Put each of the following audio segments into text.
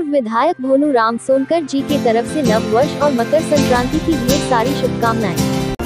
विधायक भोनू राम सोनकर जी के तरफ से नव वर्ष और मकर संक्रांति की ढेर सारी शुभकामनाएं।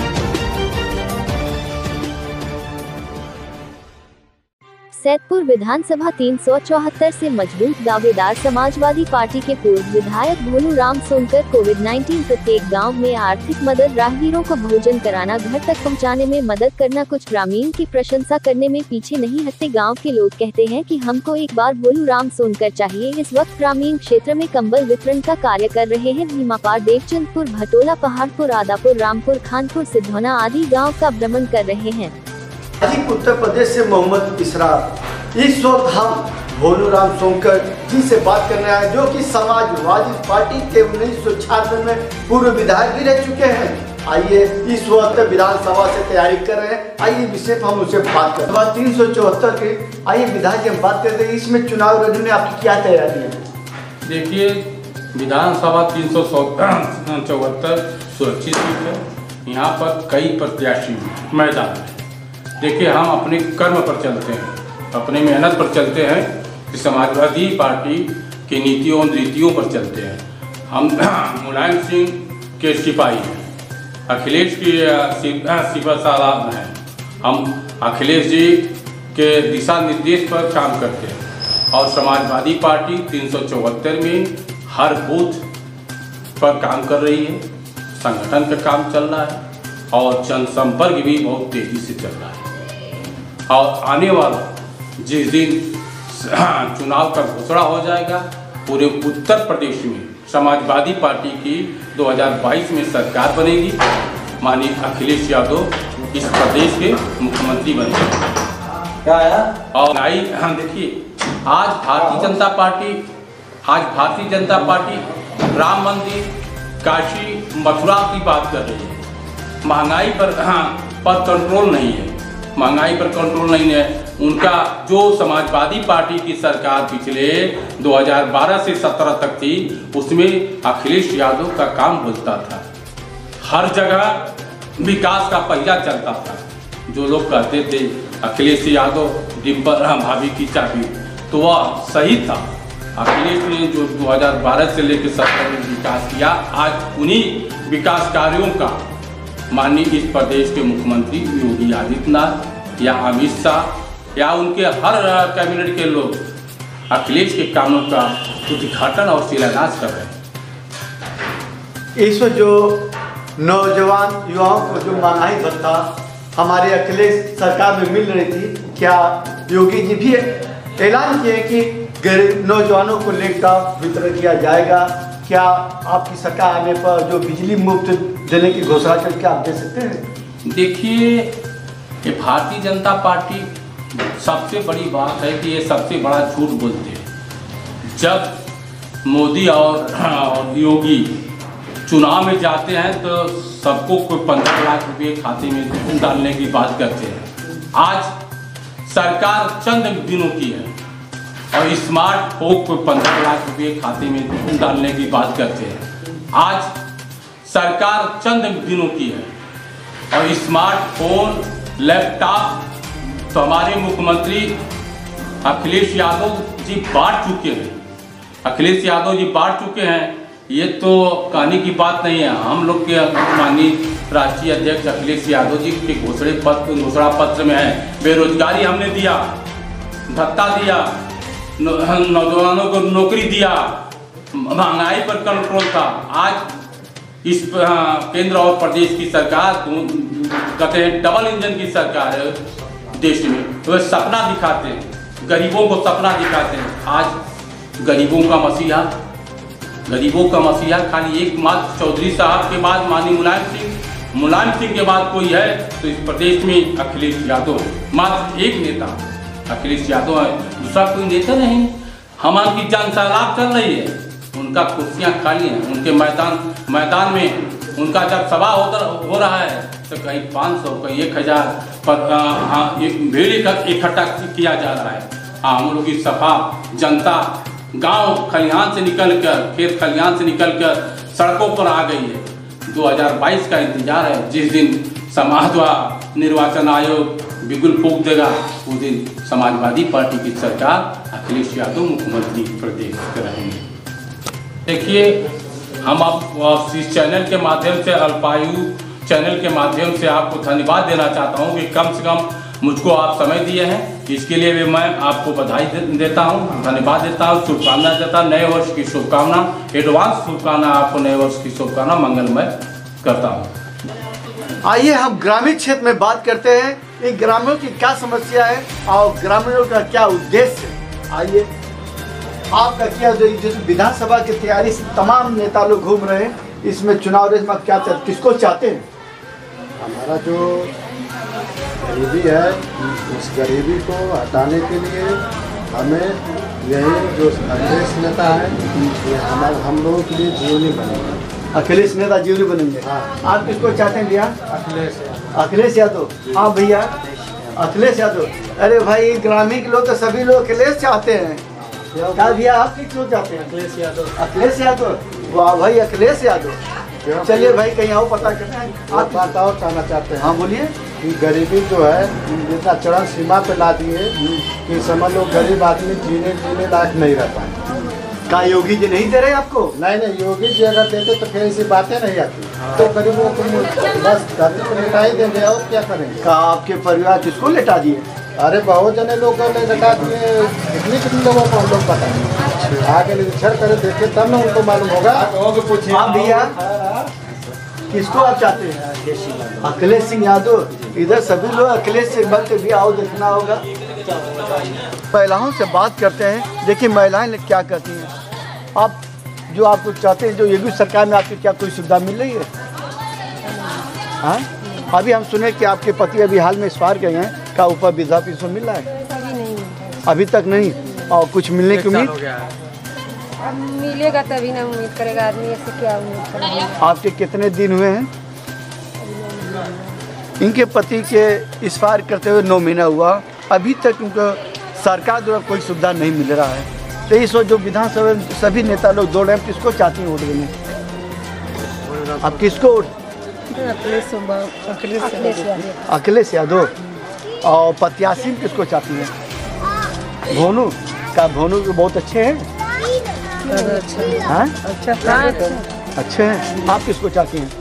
सैदपुर विधानसभा 374 से मजबूत दावेदार समाजवादी पार्टी के पूर्व विधायक भोनू राम सोनकर कोविड-19 प्रत्येक गांव में आर्थिक मदद, राहगीरों को भोजन कराना, घर तक पहुंचाने में मदद करना, कुछ ग्रामीण की प्रशंसा करने में पीछे नहीं हटते। गांव के लोग कहते हैं कि हमको एक बार भोनू राम सोनकर चाहिए। इस वक्त ग्रामीण क्षेत्र में कंबल वितरण का कार्य कर रहे हैं। भीमापार, देवचंदपुर, भटोला, पहाड़पुर, आदापुर, रामपुर, खानपुर, सिद्धौना आदि गाँव का भ्रमण कर रहे हैं। उत्तर प्रदेश से मोहम्मद इसरार। इस वक्त हम भोनू राम सोनकर जी से बात करने आए, जो कि समाजवादी पार्टी के 1996 में पूर्व विधायक भी रह चुके हैं। आइए इस वक्त विधानसभा से तैयारी कर रहे हैं। आइए विषय पर हम उनसे बात करते हैं। 374 के आइए विधायक जी हम बात करते हैं, इसमें चुनाव लड़ने में आपकी क्या तैयारी है? देखिए, विधानसभा 374 सुरक्षित सीट है। यहाँ पर कई प्रत्याशी मैदान है। देखिए, हम अपने कर्म पर चलते हैं, अपने मेहनत पर चलते हैं कि समाजवादी पार्टी की नीतियों और नीतियों पर चलते हैं। हम मुलायम सिंह के सिपाही हैं, अखिलेश की सिपा सालार हैं। हम अखिलेश जी के दिशा निर्देश पर काम करते हैं और समाजवादी पार्टी 374 में हर बूथ पर काम कर रही है। संगठन का काम चल रहा है और जनसंपर्क भी बहुत तेजी से चल रहा है। और आने वाला जिस दिन चुनाव का घोषणा हो जाएगा, पूरे उत्तर प्रदेश में समाजवादी पार्टी की 2022 में सरकार बनेगी। माननीय अखिलेश यादव इस प्रदेश के मुख्यमंत्री बनेंगे। क्या है? और देखिए, आज भारतीय जनता पार्टी राम मंदिर, काशी, मथुरा की बात कर रही है। महंगाई पर कंट्रोल नहीं है। महंगाई पर कंट्रोल नहीं है। उनका जो समाजवादी पार्टी की सरकार पिछले 2012 से 17 तक थी, उसमें अखिलेश यादव का काम बोलता था। हर जगह विकास का पहिया चलता था। जो लोग कहते थे अखिलेश यादव डिम्पल भाभी की चाबी, तो वह सही था। अखिलेश ने जो 2012 से लेकर 17 में विकास किया, आज उन्हीं विकास कार्यों का माननीय इस प्रदेश के मुख्यमंत्री योगी आदित्यनाथ या अमित शाह या उनके हर कैबिनेट के लोग अखिलेश के कामों का उद्घाटन और शिलान्यास कर रहे हैं। इस जो नौजवान युवाओं को जो महंगाई भत्ता हमारे अखिलेश सरकार में मिल रही थी, क्या योगी जी भी ऐलान किए कि गरीब नौजवानों को लेकर वितरण किया जाएगा? क्या आपकी सरकार आने पर जो बिजली मुफ्त देने की घोषणा करके आप दे सकते हैं? देखिए, ये भारतीय जनता पार्टी सबसे बड़ी बात है कि ये सबसे बड़ा झूठ बोलते हैं। जब मोदी और योगी चुनाव में जाते हैं तो सबको कोई 15 लाख रुपए खाते में डालने की बात करते हैं। आज सरकार चंद दिनों की है और स्मार्टफोन को 15 लाख रुपए खाते में डालने की बात करते हैं। आज सरकार चंद दिनों की है और स्मार्टफोन, लैपटॉप तो हमारे मुख्यमंत्री अखिलेश यादव जी बांट चुके हैं। अखिलेश यादव जी बांट चुके हैं, ये तो कहने की बात नहीं है। हम लोग के माननीय राष्ट्रीय अध्यक्ष अखिलेश यादव जी के घोषणा पत्र में है। बेरोजगारी हमने दिया, भत्ता दिया, नौजवानों को नौकरी दिया, महंगाई पर कंट्रोल था। आज इस केंद्र और प्रदेश की सरकार कहते हैं डबल इंजन की सरकार है देश में। वह सपना दिखाते हैं, गरीबों को सपना दिखाते हैं। आज गरीबों का मसीहा खाली एक मात्र चौधरी साहब के बाद माननीय मुलायम सिंह के बाद कोई है तो इस प्रदेश में अखिलेश यादव है। मात्र एक नेता अखिलेश यादव है, दूसरा कोई नेता नहीं। हमारी जनसैलाब चल रही है, उनका कुर्सियां खाली हैं। उनके मैदान में उनका जब सभा हो रहा है तो कहीं 500 कहीं 1000 पर भीड़ इकट्ठा किया जा रहा है। हम लोग की सभा जनता गांव खलिहान से निकलकर, खेत खलिहान से निकलकर सड़कों पर आ गई है। 2022 का इंतजार है। जिस दिन समाजवादी निर्वाचन आयोग बिगुल फूंक देगा, उस दिन समाजवादी पार्टी की सरकार अखिलेश यादव मुख्यमंत्री प्रदेश रहेंगे। देखिए, हम आप इस चैनल के माध्यम से, अल्पायु चैनल के माध्यम से आपको धन्यवाद देना चाहता हूं कि कम से कम मुझको आप समय दिए हैं। इसके लिए भी मैं आपको बधाई देता हूं, धन्यवाद देता हूं, शुभकामना देता हूं। नए वर्ष की शुभकामना, एडवांस शुभकामना, आपको नए वर्ष की शुभकामना मंगलमय करता हूं। आइए हम ग्रामीण क्षेत्र में बात करते हैं, इन ग्रामीणों की क्या समस्या है और ग्रामीणों का क्या उद्देश्य है। आइए, आपका क्या जो विधानसभा की तैयारी से तमाम नेता लोग घूम रहे हैं, इसमें चुनाव रेस में क्या किसको चाहते हैं? हमारा जो गरीबी है, उस गरीबी को हटाने के लिए हमें यही जो अखिलेश नेता है, ये हम लोगों के लिए जीवनी बनेगा। अखिलेश नेता जीवनी बनेंगे। हाँ। आप किसको चाहते हैं भैया? अखिलेश यादव। हाँ भैया, अखिलेश यादव। अरे भाई, ग्रामीण के लोग तो सभी लोग अखिलेश चाहते हैं। क्या भैया, आप क्यों चाहते हैं? अखिलेश यादव। अखिलेश यादव, वाह भाई, अखिलेश यादव। चलिए भाई, कहीं और पता करना है। आप बात और कहना चाहते हैं? हाँ बोलिए। कि गरीबी जो है जितना चरम सीमा पे ला दिए कि समझ लो गरीब आदमी जीने लायक नहीं रह पाए। क्या योगी जी नहीं दे रहे आपको? नहीं, योगी जी अगर देते तो फिर ऐसी बातें नहीं आती। तो गरीबों को बस धरती पर लेटा ही देंगे, और क्या करेंगे? क्या आपके परिवार किसको लेटा दिए? अरे बहुत जने लोगों ने लेटा दिए, कितने लोगों को हम लोग पता नहीं। आगे निरीक्षण करे, देखे तब ना उनको मालूम होगा। हाँ भैया, किसको आप चाहते हैं? अखिलेश सिंह यादव। इधर सभी लोग अखिलेश से बनते भी आओ, देखना होगा। महिलाओं से बात करते हैं, देखिए महिलाएं क्या करती हैं। आप जो आपको चाहते हैं, जो योगी सरकार में आपकी क्या कोई सुविधा मिल रही है? हाँ, अभी हम सुने कि आपके पति अभी हाल में एक्सपायर गए हैं, क्या ऊपर वृद्धा पेंशन मिल रहा है? अभी तक नहीं। और कुछ मिलने की उम्मीद? अब मिलेगा तभी ना उम्मीद करेगा आदमी, ऐसे क्या उम्मीद करेगा। आपके कितने दिन हुए हैं? इनके पति के एक्सपायर करते हुए 9 महीना हुआ, अभी तक इनको सरकार द्वारा कोई सुविधा नहीं मिल रहा है। तो इस वक्त जो विधानसभा में सभी नेता लोग दौड़ रहे हैं, किसको चाहती हैं वोट देने? आप किसको? अखिलेश यादव। और प्रत्याशी में किसको चाहती हैं? भोनू। क्या भोनू तो बहुत अच्छे हैं? हाँ? अच्छे हैं। आप किसको चाहती हैं?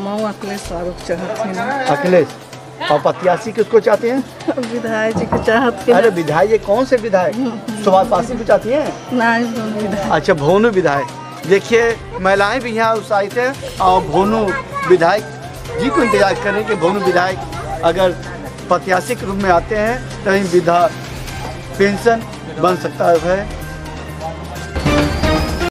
अखिलेश। और प्रत्याशी किसको चाहते हैं? विधायक जी को चाहते हैं। अरे विधायक कौन से विधायक? सुभाष पासी को चाहती हैं? नहीं, अच्छा, भोनू विधायक। देखिए, महिलाएं भी यहाँ उत्साहित हैं और भोनू विधायक जी को इंतजार करें कि भोनू विधायक अगर प्रत्याशी के रूप में आते हैं तो वृद्धा पेंशन बन सकता है।